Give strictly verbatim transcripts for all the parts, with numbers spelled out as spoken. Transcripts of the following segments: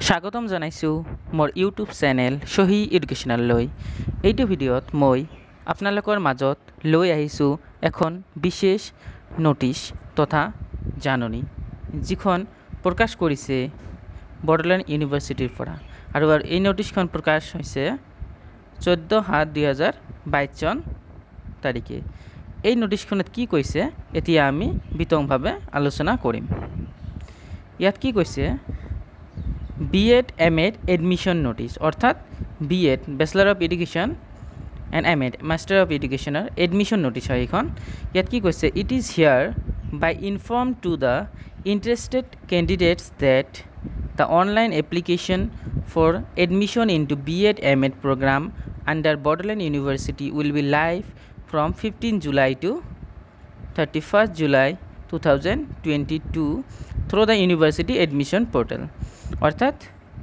স্বাগতম জনাইছো মোৰ ইউটিউব চেনেল সহি এডুকেশ্যনাল লৈ এইটো ভিডিঅ'ত মই আপোনালোকৰ মাজত লৈ আহিছো এখন বিশেষ নোটিছ তথা জাননী যিখন প্ৰকাশ কৰিছে বড়োলেণ্ড ইউনিভাৰ্চিটিৰ পৰা আৰু এই নোটিছখন প্ৰকাশ হৈছে চৈধ্য সাত দুই হাজাৰ বাইছ চন তাৰিখে এই নোটিছখনত কি কৈছে এতিয়া আমি বিতংভাৱে আলোচনা কৰিম ইয়াত কি কৈছে B.Ed M.Ed admission notice অর্থাৎ B.Ed Bachelor of Education and M.Ed Master of Education admission notice হয় এখন ইয়াত কি কৈছে it is here by informed to the interested candidates that the online application for admission into B.Ed M.Ed program under Bodoland University will be live from fifteenth July to thirty-first July two thousand twenty-two through the university admission portal অর্থাৎ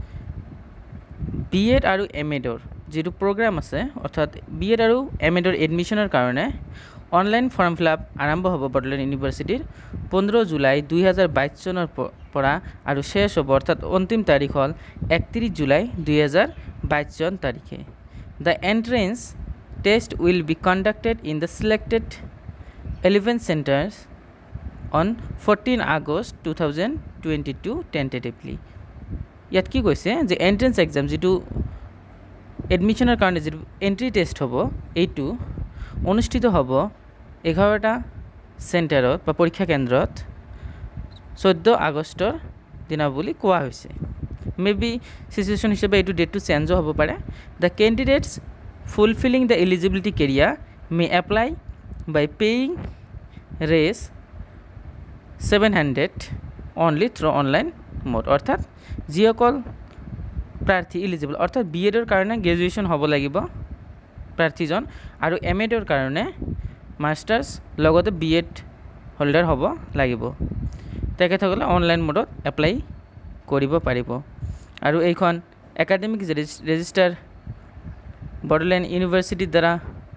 B.Ed আৰু M.Ed ৰ যেটো programme আছে অৰ্থাৎ B.Ed আৰু M.Ed ৰ এডমিশনৰ কাৰণে online form fill up আৰম্ভ হ'ব বড়োলেণ্ড ইউনিভাৰ্চিটিৰ পোন্ধৰ জুলাই দুই হাজাৰ বাইছ চনৰ পৰা আৰু শেষ হ'ব অৰ্থাৎ অন্তিম তাৰিখ হ'ল একত্ৰিশ জুলাই দুই হাজাৰ বাইছ চন তাৰিখে The entrance test will be conducted in the selected eleven centers on fourteenth August two thousand twenty-two tentatively ইয়াত কি কৈছে যে এন্ট্ৰেন্স এক্সাম যেটো এডমিশনৰ কাৰণে যে এন্ট্ৰি টেষ্ট হ'ব এইটো অনুষ্ঠিত হ'ব এঘাৰটা সেন্টাৰত বা পৰীক্ষা কেন্দ্ৰত চৈধ্য আগষ্টৰ দিনা বুলি কোৱা হৈছে মেবি সিচুৱেচন হিচাপে এইটো ডেটটো চেঞ্জ হ'ব পাৰে the candidates fulfilling the eligibility criteria may apply by paying ৰেস seven hundred only through online mode অর্থাৎ যিসকল প্ৰাৰ্থী এলিজিবল অৰ্থাৎ B.Ed ৰ কাৰণে গ্ৰেজুৱেচন হ'ব লাগিব প্ৰাৰ্থীজন আৰু M.Ed ৰ কাৰণে মাষ্টাৰ্ছ লগতে B.Ed হোল্ডাৰ হ'ব লাগিব তেখেতসকলে অনলাইন মোডত এপ্লাই কৰিব পাৰিব আৰু এইখন একাডেমিক ৰেজিষ্টাৰ বড়োলেণ্ড ইউনিভাৰ্চিটিৰ দ্বাৰা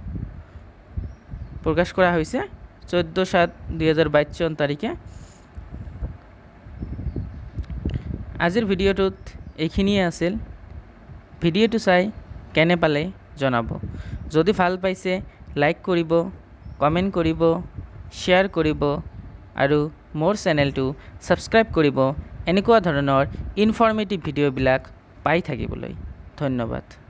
প্ৰকাশ কৰা হৈছে চৈধ্য সাত দুই হাজাৰ বাইছ চন তাৰিখে আজিৰ ভিডিঅ'টোত এইখিনিয়ে আছিল ভিডিঅ'টো চাই কেনে পালে জনাব যদি ভাল পাইছে লাইক কৰিব কমেন্ট কৰিব শ্বেয়াৰ কৰিব আৰু মোৰ চেনেলটো সাবস্ক্ৰাইব কৰিব এনেকুৱা ধৰণৰ ইনফৰমেটিভ ভিডিঅ'বিলাক পাই থাকিবলৈ ধন্যবাদ।